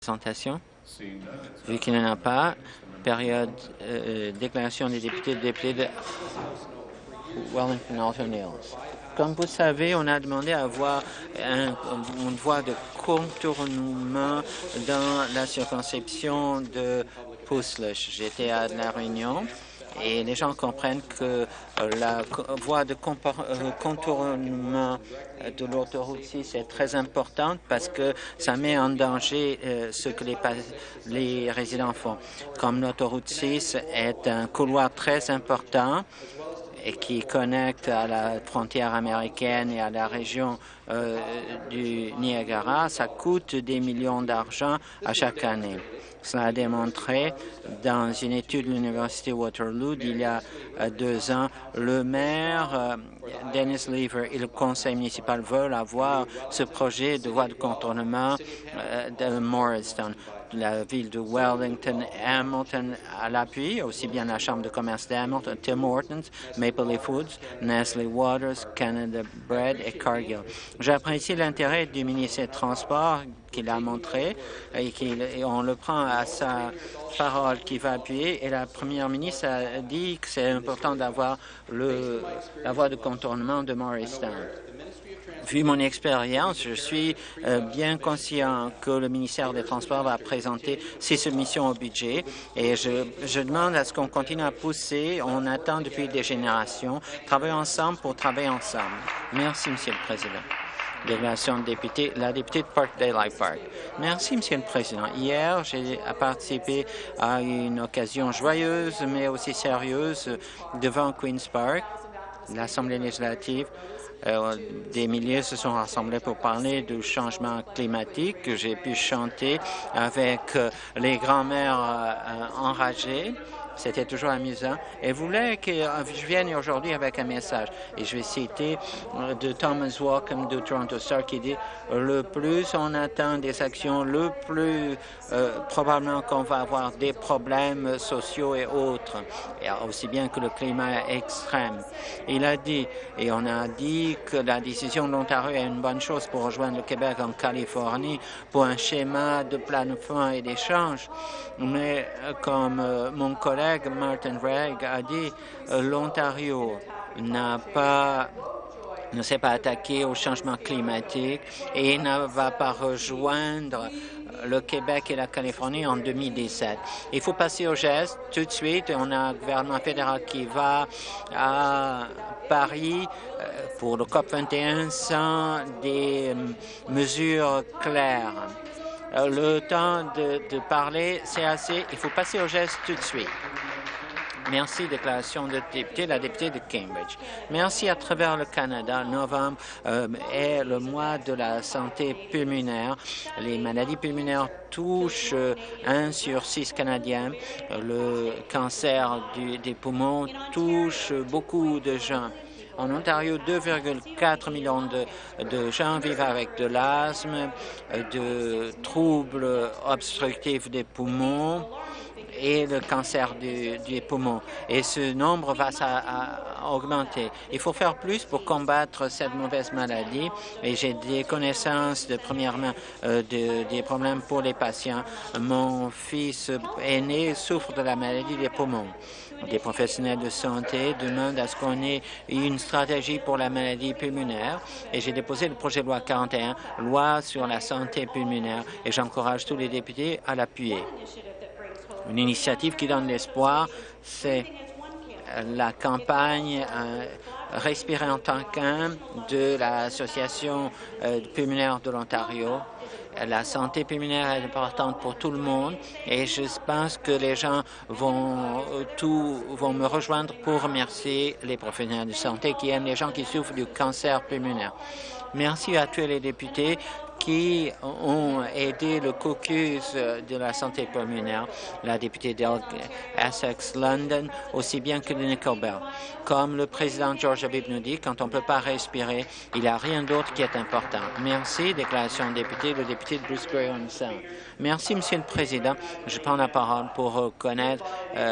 présentation? Vu qu'il n'y en a pas, période déclaration des députés de Wellington Alton Hills. Comme vous savez, on a demandé à avoir une voie de contournement dans la circonscription de Puslush. J'étais à la réunion et les gens comprennent que la voie de contournement de l'autoroute 6 est très importante parce que ça met en danger ce que les résidents font. Comme l'autoroute 6 est un couloir très important et qui connecte à la frontière américaine et à la région du Niagara, ça coûte des millions d'argent à chaque année. Cela a démontré dans une étude de l'Université Waterloo d'il y a 2 ans. Le maire Dennis Lever et le conseil municipal veulent avoir ce projet de voie de contournement de Morristown. La ville de Wellington, Hamilton à l'appui, aussi bien la Chambre de commerce d'Hamilton, Tim Hortons, Maple Leaf Foods, Nestle Waters, Canada Bread et Cargill. J'apprécie l'intérêt du ministre des Transports qu'il a montré et on le prend à sa parole qui va appuyer. Et la première ministre a dit que c'est important d'avoir la voie de contournement de Morristown. Vu mon expérience, je suis bien conscient que le ministère des Transports va présenter ses soumissions au budget et je demande à ce qu'on continue à pousser. On attend depuis des générations. Travaillons ensemble pour travailler ensemble. Merci, Monsieur le Président. Déclaration de député, la députée de Parkdale Park. Merci, Monsieur le Président. Hier, j'ai participé à une occasion joyeuse, mais aussi sérieuse, devant Queen's Park, l'Assemblée législative. Des milliers se sont rassemblés pour parler du changement climatique. J'ai pu chanter avec les grands-mères enragées. C'était toujours amusant. Et voulait que je vienne aujourd'hui avec un message. Et je vais citer de Thomas Walkham de Toronto Star qui dit « Le plus on attend des actions, le plus probablement qu'on va avoir des problèmes sociaux et autres, et aussi bien que le climat extrême. » Il a dit, et on a dit que la décision de l'Ontario est une bonne chose pour rejoindre le Québec en Californie pour un schéma de planification et d'échange. Mais comme mon collègue Martin Regg a dit, l'Ontario ne s'est pas attaqué au changement climatique et ne va pas rejoindre le Québec et la Californie en 2017. Il faut passer au geste tout de suite. On a un gouvernement fédéral qui va à Paris pour le COP21 sans des mesures claires. Le temps de parler, c'est assez. Il faut passer au geste tout de suite. Merci. Déclaration de député, la députée de Cambridge. Merci. À travers le Canada, novembre est le mois de la santé pulmonaire. Les maladies pulmonaires touchent 1 sur 6 Canadiens. Le cancer des poumons touche beaucoup de gens. En Ontario, 2,4 millions de gens vivent avec de l'asthme, de troubles obstructifs des poumons et le cancer des poumons. Et ce nombre va augmenter. Il faut faire plus pour combattre cette mauvaise maladie. Et j'ai des connaissances de première main des problèmes pour les patients. Mon fils aîné souffre de la maladie des poumons. Des professionnels de santé demandent à ce qu'on ait une stratégie pour la maladie pulmonaire et j'ai déposé le projet de loi 41, loi sur la santé pulmonaire, et j'encourage tous les députés à l'appuyer. Une initiative qui donne l'espoir, c'est la campagne Respirer en tant qu'un de l'Association pulmonaire de l'Ontario. La santé pulmonaire est importante pour tout le monde et je pense que les gens vont me rejoindre pour remercier les professionnels de santé qui aiment les gens qui souffrent du cancer pulmonaire. Merci à tous les députés qui ont aidé le caucus de la santé pulmonaire, la députée d'Essex London, aussi bien que de Nickelbell. Comme le président George Habib nous dit, quand on ne peut pas respirer, il n'y a rien d'autre qui est important. Merci. Déclaration de député, le député de Bruce Grey Sound. Merci, Monsieur le Président. Je prends la parole pour reconnaître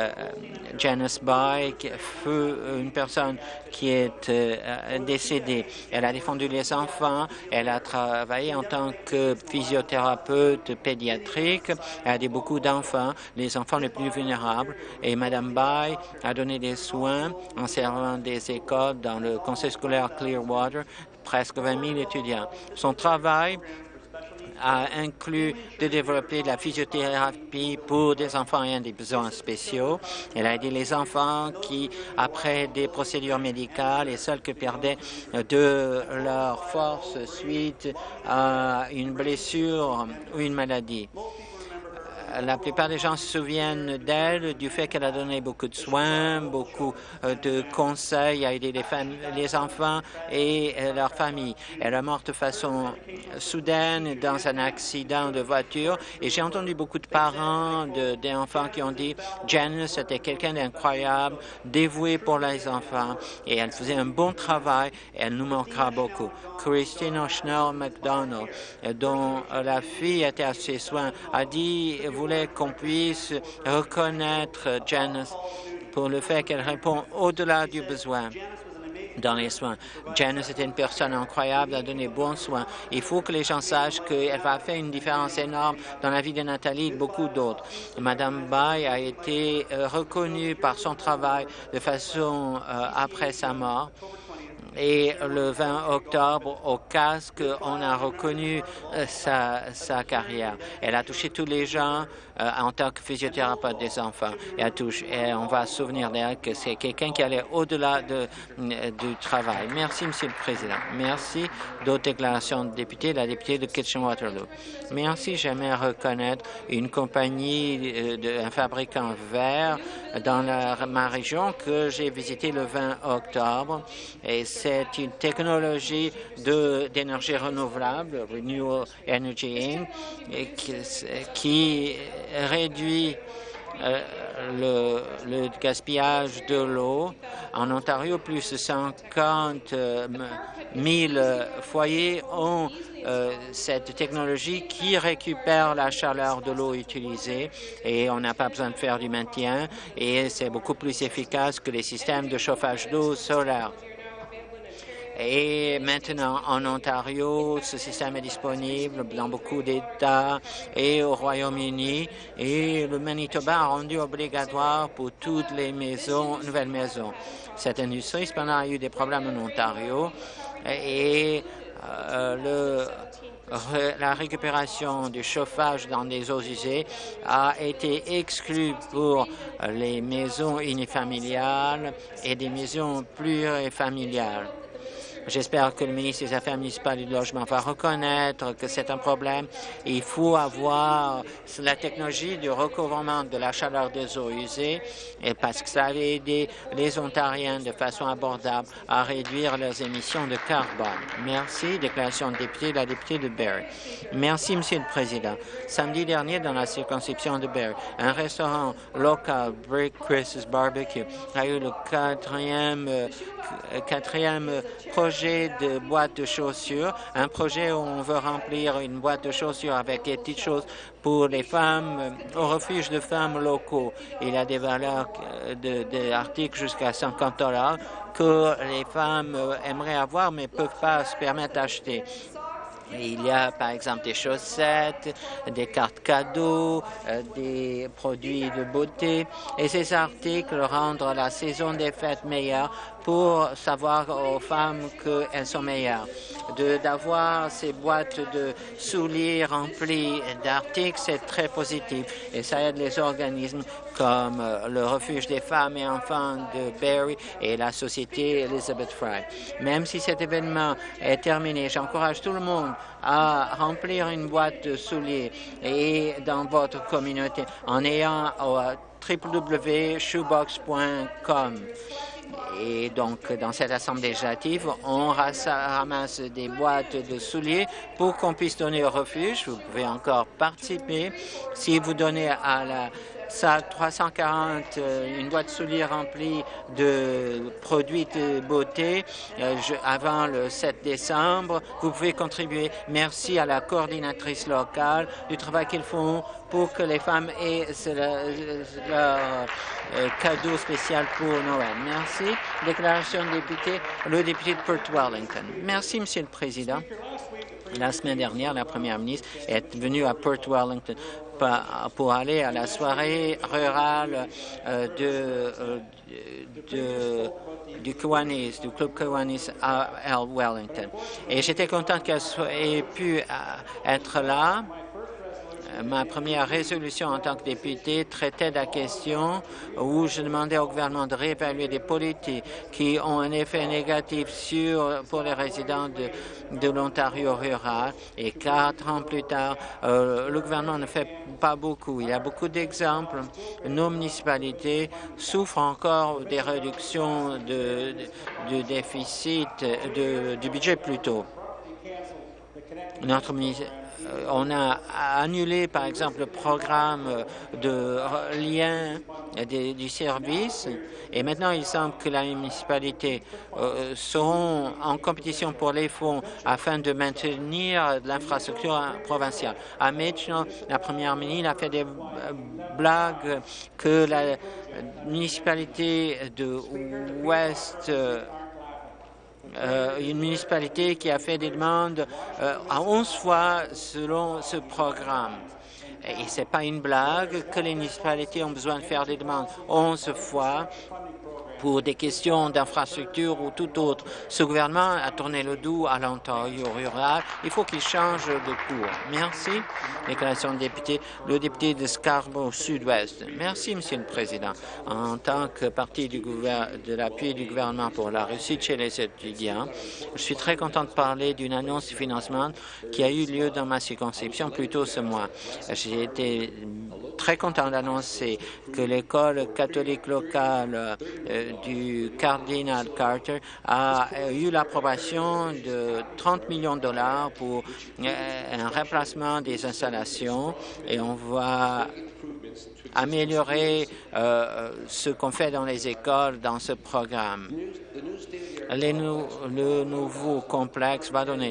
Janice Bai, une personne qui est décédée. Elle a défendu les enfants, elle a travaillé en tant tant que physiothérapeute pédiatrique, elle a aidé beaucoup d'enfants, les enfants les plus vulnérables. Et Mme Bai a donné des soins en servant des écoles dans le conseil scolaire Clearwater, presque 20 000 étudiants. Son travail a inclus de développer de la physiothérapie pour des enfants ayant des besoins spéciaux. Elle a aidé les enfants qui, après des procédures médicales et celles qui perdaient de leur force suite à une blessure ou une maladie. La plupart des gens se souviennent d'elle, du fait qu'elle a donné beaucoup de soins, beaucoup de conseils, a aidé les enfants et leurs familles. Elle est morte de façon soudaine dans un accident de voiture et j'ai entendu beaucoup de parents d'enfants qui ont dit « Janice était quelqu'un d'incroyable, dévoué pour les enfants et elle faisait un bon travail et elle nous manquera beaucoup. » Christine O'Chnell McDonald, dont la fille était à ses soins, a dit voulait qu'on puisse reconnaître Janice pour le fait qu'elle répond au-delà du besoin dans les soins. Janice était une personne incroyable, a donné bons soins. Il faut que les gens sachent qu'elle va faire une différence énorme dans la vie de Nathalie et de beaucoup d'autres. Madame Bai a été reconnue par son travail de façon après sa mort. Et le 20 octobre, au casque, on a reconnu sa carrière. Elle a touché tous les gens en tant que physiothérapeute des enfants. Et on va se souvenir d'elle que c'est quelqu'un qui allait au-delà du travail. Merci, Monsieur le Président. Merci. D'autres déclarations de députés. La députée de Kitchener-Waterloo. Merci. J'aimerais reconnaître une compagnie, un fabricant vert dans ma région que j'ai visité le 20 octobre. Et c'est une technologie d'énergie renouvelable, Renewable Energy Inc., qui réduit le gaspillage de l'eau. En Ontario, plus de 50 000 foyers ont cette technologie qui récupère la chaleur de l'eau utilisée et on n'a pas besoin de faire du maintien et c'est beaucoup plus efficace que les systèmes de chauffage d'eau solaire. Et maintenant, en Ontario, ce système est disponible dans beaucoup d'États et au Royaume-Uni. Et le Manitoba a rendu obligatoire pour toutes les nouvelles maisons. Cette industrie, cependant, a eu des problèmes en Ontario et la récupération du chauffage dans des eaux usées a été exclue pour les maisons unifamiliales et des maisons plurifamiliales. J'espère que le ministre des Affaires municipales et du Logement va reconnaître que c'est un problème. Il faut avoir la technologie du recouvrement de la chaleur des eaux usées et parce que ça va aider les Ontariens de façon abordable à réduire leurs émissions de carbone. Merci. Déclaration de député, la députée de Barrie. Merci, Monsieur le Président. Samedi dernier, dans la circonscription de Barrie, un restaurant local, Brick Chris's Barbecue, a eu le quatrième projet de boîte de chaussures, un projet où on veut remplir une boîte de chaussures avec des petites choses pour les femmes au refuge de femmes locaux. Il y a des valeurs d'articles jusqu'à 50 $ que les femmes aimeraient avoir mais ne peuvent pas se permettre d'acheter. Il y a par exemple des chaussettes, des cartes cadeaux, des produits de beauté et ces articles rendent la saison des fêtes meilleure pour savoir aux femmes qu'elles sont meilleures. D'avoir ces boîtes de souliers remplies d'articles, c'est très positif et ça aide les organismes comme le Refuge des femmes et enfants de Barrie et la Société Elizabeth Fry. Même si cet événement est terminé, j'encourage tout le monde à remplir une boîte de souliers et dans votre communauté en ayant www.shoebox.com. Et donc, dans cette Assemblée législative, on ramasse des boîtes de souliers pour qu'on puisse donner au refuge. Vous pouvez encore participer. Si vous donnez à la salle 340 une boîte de souliers remplie de produits de beauté avant le 7 décembre, vous pouvez contribuer. Merci à la coordinatrice locale du travail qu'ils font pour que les femmes aient leur cadeau spécial pour Noël. Merci. Déclaration de député, le député de Perth Wellington. Merci, Monsieur le Président. La semaine dernière, la première ministre est venue à Port Wellington pour aller à la soirée rurale du Kiwanis, du club Kiwanis à Wellington. Et j'étais contente qu'elle ait pu être là. Ma première résolution en tant que député traitait de la question où je demandais au gouvernement de réévaluer des politiques qui ont un effet négatif pour les résidents de l'Ontario rural. Et 4 ans plus tard, le gouvernement ne fait pas beaucoup. Il y a beaucoup d'exemples. Nos municipalités souffrent encore des réductions du déficit, du budget plutôt. On a annulé, par exemple, le programme de lien du service et maintenant il semble que les municipalités seront en compétition pour les fonds afin de maintenir l'infrastructure provinciale. À Mitchell, la première ministre a fait des blagues que la municipalité de West une municipalité qui a fait des demandes à 11 fois selon ce programme. Et ce n'est pas une blague que les municipalités ont besoin de faire des demandes 11 fois pour des questions d'infrastructure ou tout autre. Ce gouvernement a tourné le dos à l'Ontario rural. Il faut qu'il change de cours. Merci. Déclaration de député. Le député de Scarborough Sud-Ouest. Merci, Monsieur le Président. En tant que parti de l'appui du gouvernement pour la réussite chez les étudiants, je suis très content de parler d'une annonce de financement qui a eu lieu dans ma circonscription plus tôt ce mois. J'ai été très content d'annoncer que l'école catholique locale du Cardinal Carter a eu l'approbation de 30 millions de dollars pour un remplacement des installations et on va améliorer ce qu'on fait dans les écoles dans ce programme. Le nouveau complexe va donner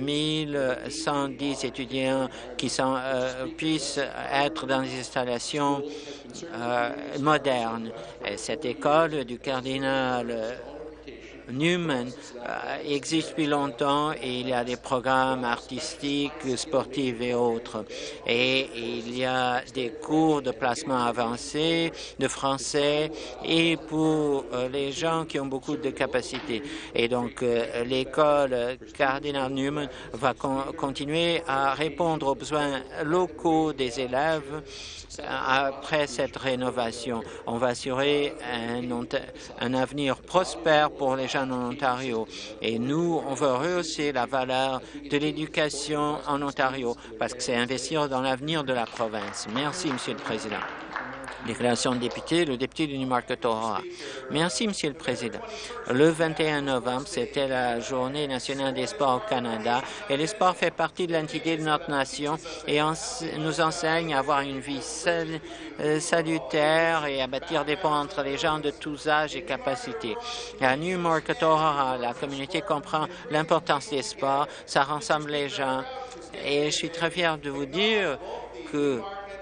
1110 étudiants qui puissent être dans des installations modernes. Et cette école du Cardinal Newman existe depuis longtemps et il y a des programmes artistiques, sportifs et autres. Et il y a des cours de placement avancé, de français et pour les gens qui ont beaucoup de capacités. Et donc, l'école Cardinal Newman va continuer à répondre aux besoins locaux des élèves. Après cette rénovation, on va assurer un avenir prospère pour les jeunes en Ontario. Et nous, on veut rehausser la valeur de l'éducation en Ontario parce que c'est investir dans l'avenir de la province. Merci, Monsieur le Président. Déclaration de député, le député du Newmarket-Aurora. Merci, Monsieur le Président. Le 21 novembre, c'était la Journée nationale des sports au Canada et le sport fait partie de l'identité de notre nation et nous enseigne à avoir une vie salutaire et à bâtir des ponts entre les gens de tous âges et capacités. À Newmarket-Aurora, la communauté comprend l'importance des sports, ça rassemble les gens et je suis très fier de vous dire que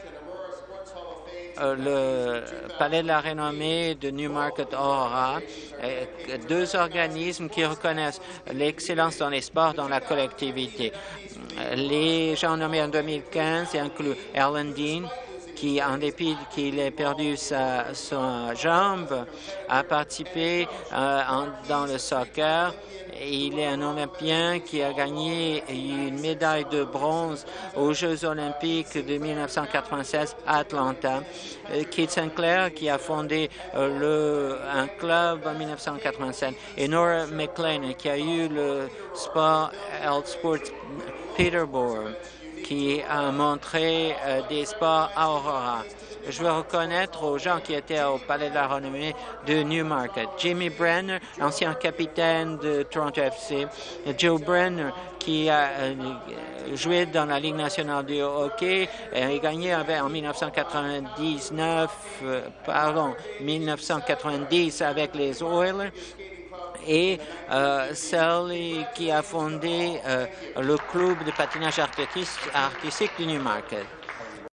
le Palais de la Renommée de Newmarket-Aurora, 2 organismes qui reconnaissent l'excellence dans les sports dans la collectivité. Les gens nommés en 2015 incluent Alan Dean, qui, en dépit qu'il ait perdu sa jambe, a participé dans le soccer. Il est un Olympien qui a gagné une médaille de bronze aux Jeux olympiques de 1996 à Atlanta. Keith Sinclair, qui a fondé un club en 1987. Et Nora McLean, qui a eu le Sport Health Sports Peterborough, qui a montré des sports à Aurora. Je veux reconnaître aux gens qui étaient au Palais de la Renommée de Newmarket. Jimmy Brenner, ancien capitaine de Toronto FC. Joe Brenner, qui a joué dans la Ligue nationale du hockey et gagné en 1990 avec les Oilers. Et celle qui a fondé le club de patinage artistique du Newmarket.